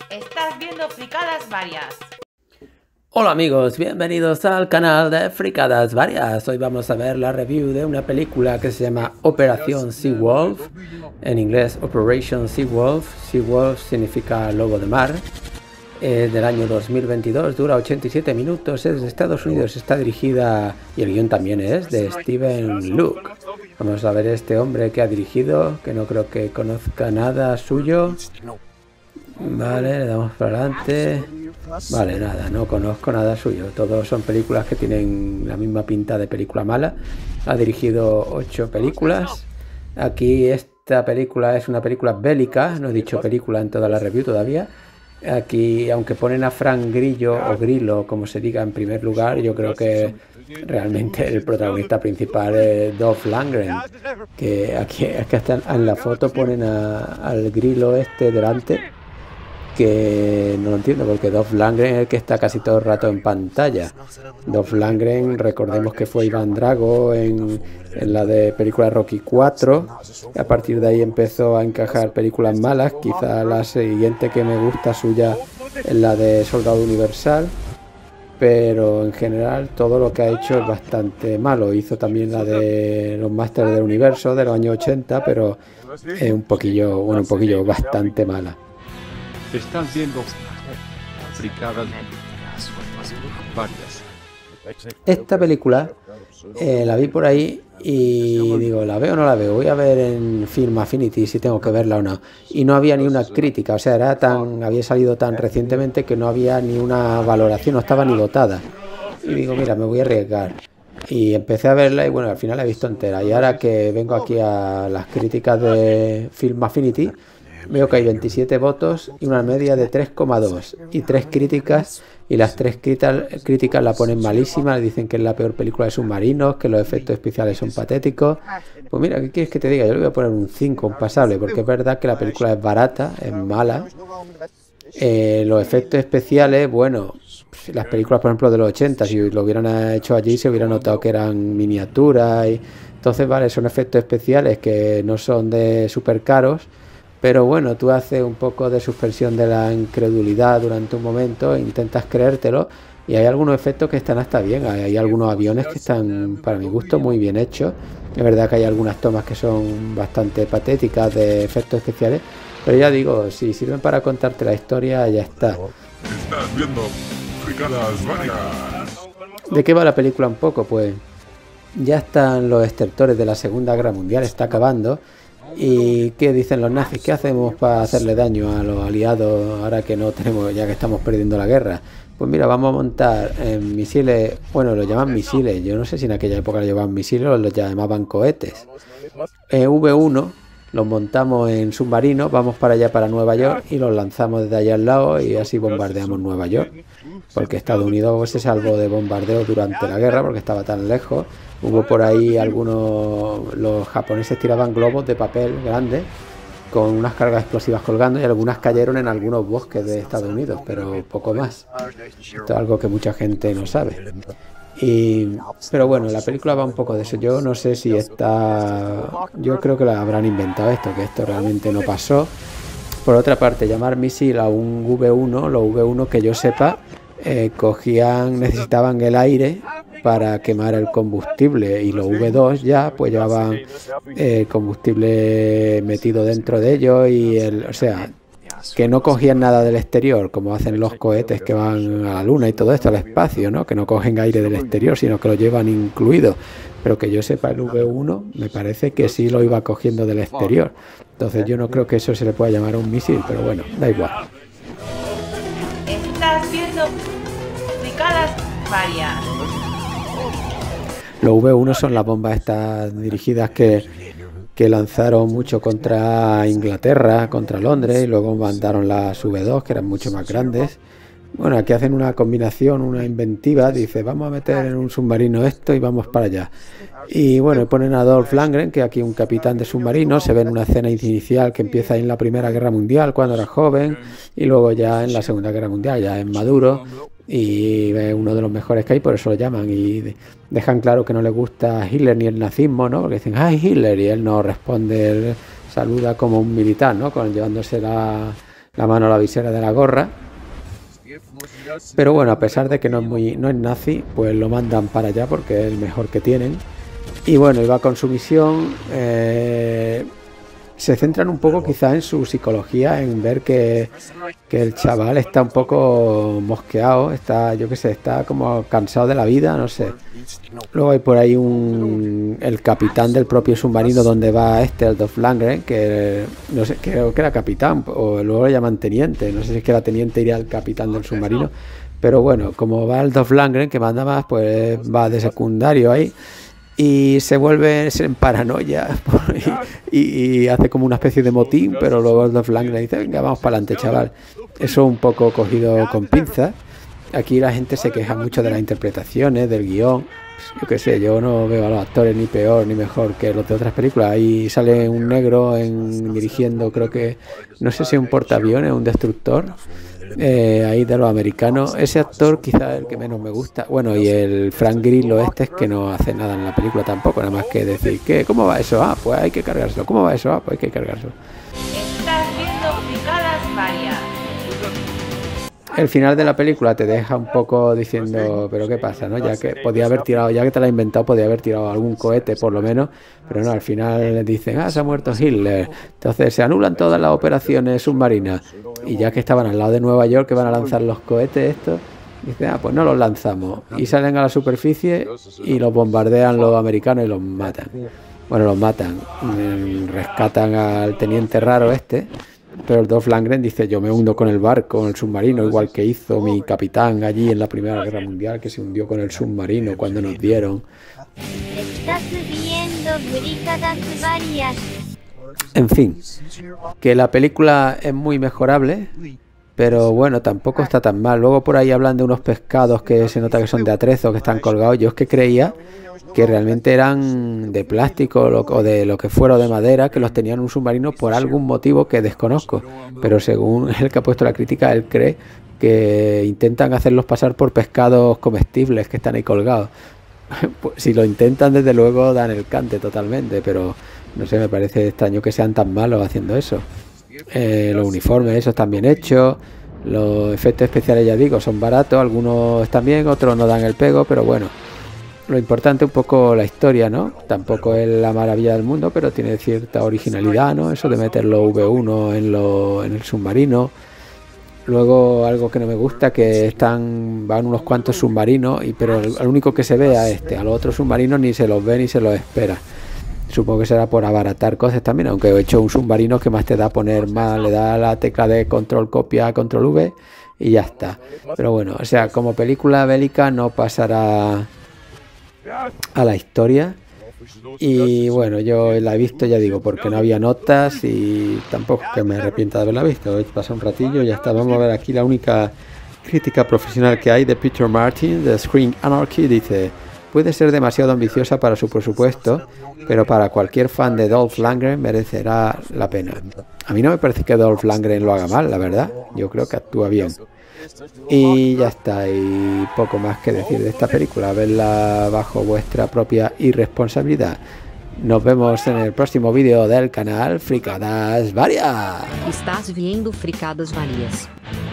Estás viendo Fricadas Varias. Hola amigos, bienvenidos al canal de Fricadas Varias. Hoy vamos a ver la review de una película que se llama Operación Seawolf, en inglés Operation Seawolf. Seawolf significa lobo de mar. Es del año 2022, dura 87 minutos, es de Estados Unidos, está dirigida, y el guión también es, de Steven Luke. Vamos a ver este hombre que ha dirigido, que no creo que conozca nada suyo. Vale, le damos para adelante. Vale, nada, no conozco nada suyo. Todos son películas que tienen la misma pinta de película mala. Ha dirigido 8 películas. Aquí esta película es una película bélica. No he dicho película en toda la review todavía. Aquí, aunque ponen a Frank Grillo o Grillo, como se diga en primer lugar, yo creo que realmente el protagonista principal es Dolph Lundgren. Que aquí es que hasta en la foto ponen al Grillo este delante, que no lo entiendo porque Dolph Lundgren es el que está casi todo el rato en pantalla. Dolph Lundgren, recordemos que fue Iván Drago en la de película Rocky 4. A partir de ahí empezó a encajar películas malas. Quizá la siguiente que me gusta suya es la de Soldado Universal, pero en general todo lo que ha hecho es bastante malo. Hizo también la de los Masters del Universo de los años 80, pero es un poquillo bastante mala. Estás viendo Fricadas Varias. Esta película la vi por ahí y digo, ¿la veo o no la veo? Voy a ver en Film Affinity si tengo que verla o no. Y no había ni una crítica, o sea, había salido tan recientemente que no había ni una valoración, no estaba ni votada. Y digo, mira, me voy a arriesgar. Y empecé a verla y bueno, al final la he visto entera. Y ahora que vengo aquí a las críticas de Film Affinity, veo que hay 27 votos y una media de 3,2 y 3 críticas, y las 3 críticas la ponen malísima, dicen que es la peor película de submarinos, que los efectos especiales son patéticos. Pues mira, ¿qué quieres que te diga? Yo le voy a poner un 5, un pasable, porque es verdad que la película es barata, es mala. Los efectos especiales, bueno, las películas por ejemplo de los 80, si lo hubieran hecho allí se hubiera notado que eran miniaturas, y entonces vale, son efectos especiales que no son de súper caros. Pero bueno, tú haces un poco de suspensión de la incredulidad durante un momento, intentas creértelo, y hay algunos efectos que están hasta bien. Hay algunos aviones que están, para mi gusto, muy bien hechos. Es verdad que hay algunas tomas que son bastante patéticas de efectos especiales, pero ya digo, si sirven para contarte la historia, ya está. Estás viendo Fricadas Varias. ¿De qué va la película un poco? Pues ya están los estertores de la Segunda Guerra Mundial, está acabando. ¿Y qué dicen los nazis? ¿Qué hacemos para hacerle daño a los aliados ahora que no tenemos, ya que estamos perdiendo la guerra? Pues mira, vamos a montar misiles, bueno, los llaman misiles, yo no sé si en aquella época lo llamaban misiles o los llamaban cohetes. V1 los montamos en submarinos, vamos para allá, para Nueva York, y los lanzamos desde allá al lado y así bombardeamos Nueva York. Porque Estados Unidos se salvó de bombardeos durante la guerra porque estaba tan lejos. Hubo por ahí los japoneses tiraban globos de papel grandes con unas cargas explosivas colgando, y algunas cayeron en algunos bosques de Estados Unidos, pero poco más. Esto es algo que mucha gente no sabe. Pero bueno, la película va un poco de eso. Yo no sé si yo creo que la habrán inventado esto, que esto realmente no pasó. Por otra parte, llamar misil a un V1, los V1 que yo sepa, necesitaban el aire para quemar el combustible, y los V2 ya pues llevaban combustible metido dentro de ellos, o sea, que no cogían nada del exterior como hacen los cohetes que van a la luna y todo esto, al espacio, ¿no? Que no cogen aire del exterior, sino que lo llevan incluido. Pero que yo sepa, el V1 me parece que sí lo iba cogiendo del exterior. Entonces yo no creo que eso se le pueda llamar un misil, pero bueno, da igual. Estás viendo Fricadas Varias. Los V1 son las bombas estas dirigidas que lanzaron mucho contra Inglaterra, contra Londres, y luego mandaron las V2, que eran mucho más grandes. Bueno, aquí hacen una combinación, una inventiva, dice, vamos a meter en un submarino esto y vamos para allá. Y bueno, ponen a Dolph Lundgren, que aquí un capitán de submarino, se ve en una escena inicial que empieza en la Primera Guerra Mundial, cuando era joven, y luego ya en la Segunda Guerra Mundial, ya es maduro, y es uno de los mejores que hay, por eso lo llaman, y dejan claro que no le gusta Hitler ni el nazismo, ¿no? Porque dicen, ¡ay, Hitler! Y él no responde, él saluda como un militar, ¿no? Llevándose la mano a la visera de la gorra. Pero bueno, a pesar de que no es nazi, pues lo mandan para allá porque es el mejor que tienen. Y bueno, él va con su misión. Se centran un poco quizá en su psicología, en ver que el chaval está un poco mosqueado, está, yo qué sé, está como cansado de la vida, no sé. Luego hay por ahí el capitán del propio submarino donde va el Dolph Lundgren, que no sé, creo que era capitán, o luego lo llaman teniente, no sé si es que era teniente, iría al capitán del submarino, pero bueno, como va el Dolph Lundgren, que manda más, pues va de secundario ahí. Y se vuelve en paranoia y hace como una especie de motín, pero luego el Dolph Lundgren dice, venga, vamos para adelante, chaval. Eso un poco cogido con pinzas. Aquí la gente se queja mucho de las interpretaciones, del guión. Yo qué sé, yo no veo a los actores ni peor ni mejor que los de otras películas. Ahí sale un negro dirigiendo, creo que, no sé si un portaaviones, un destructor. Ahí de los americanos, ese actor quizás es el que menos me gusta. Bueno, y el Frank Grillo es que no hace nada en la película tampoco, nada más que decir que ¿cómo va eso? Ah, pues hay que cargárselo. ¿Cómo va eso? Ah, pues hay que cargárselo. Estás viendo Fricadas Varias. El final de la película te deja un poco diciendo, pero qué pasa, ¿no? Ya que podía haber tirado, ya que te la has inventado, podía haber tirado algún cohete por lo menos, pero no, al final le dicen, se ha muerto Hitler. Entonces se anulan todas las operaciones submarinas. Y ya que estaban al lado de Nueva York, que van a lanzar los cohetes estos, dicen, pues no los lanzamos. Y salen a la superficie y los bombardean los americanos y los matan. Bueno, los matan. Rescatan al teniente raro pero el Dolph Lundgren dice, yo me hundo con el barco, con el submarino, igual que hizo mi capitán allí en la Primera Guerra Mundial, que se hundió con el submarino cuando nos dieron. Estás viendo Fricadas Varias. En fin, que la película es muy mejorable, pero bueno, tampoco está tan mal. Luego por ahí hablan de unos pescados que se nota que son de atrezo, que están colgados. Yo es que creía que realmente eran de plástico o de lo que fuera, de madera, que los tenían en un submarino por algún motivo que desconozco. Pero según el que ha puesto la crítica, él cree que intentan hacerlos pasar por pescados comestibles que están ahí colgados. Pues, si lo intentan, desde luego dan el cante totalmente, pero no sé, me parece extraño que sean tan malos haciendo eso. Los uniformes, esos están bien hechos. Los efectos especiales, ya digo, son baratos. Algunos están bien, otros no dan el pego, pero bueno. Lo importante un poco la historia, ¿no? Tampoco es la maravilla del mundo, pero tiene cierta originalidad, ¿no? Eso de meter los V1 en el submarino. Luego algo que no me gusta, que van unos cuantos submarinos, pero el único que se ve a los otros submarinos ni se los ve ni se los espera. Supongo que será por abaratar cosas también, aunque he hecho un submarino que más te da poner más, le da la tecla de control copia, control V y ya está. Pero bueno, o sea, como película bélica no pasará a la historia. Y bueno, yo la he visto, ya digo, porque no había notas y tampoco que me arrepienta de haberla visto. Hoy pasa un ratillo y ya está. Vamos a ver aquí la única crítica profesional que hay de Peter Martin de Screen Anarchy. Dice, puede ser demasiado ambiciosa para su presupuesto, pero para cualquier fan de Dolph Lundgren merecerá la pena. A mí no me parece que Dolph Lundgren lo haga mal, la verdad. Yo creo que actúa bien. Y ya está, y poco más que decir de esta película. Verla bajo vuestra propia irresponsabilidad. Nos vemos en el próximo vídeo del canal Fricadas Varias. Estás viendo Fricadas Varias.